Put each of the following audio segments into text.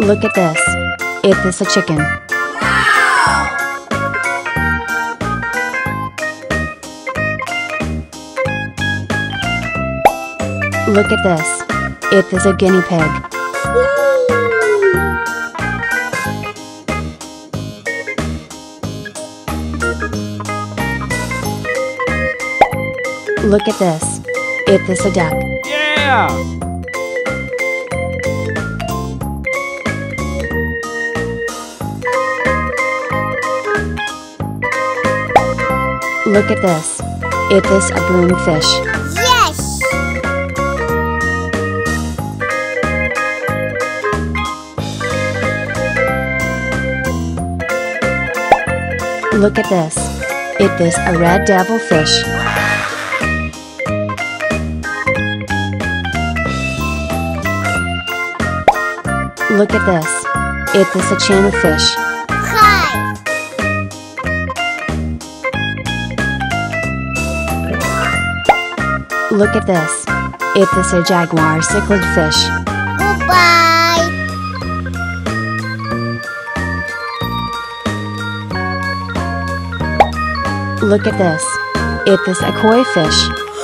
Look at this. Is this a chicken? Look at this. Is this a guinea pig? Look at this. Is this a duck? Yeah! Look at this. Is this a broomfish? Yes! Look at this. Is this a red devilfish? Look at this. Is this a channel fish? Hi! Look at this. Is this a jaguar cichlid fish? Goodbye! Look at this. Is this a koi fish?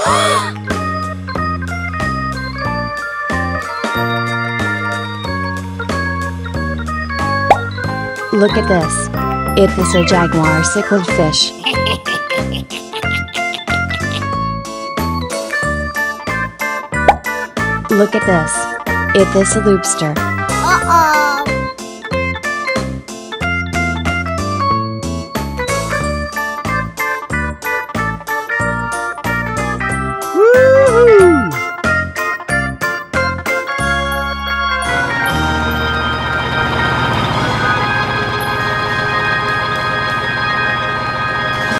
Look at this. Is this a jaguar cichlid fish? Look at this. Is this a lobster?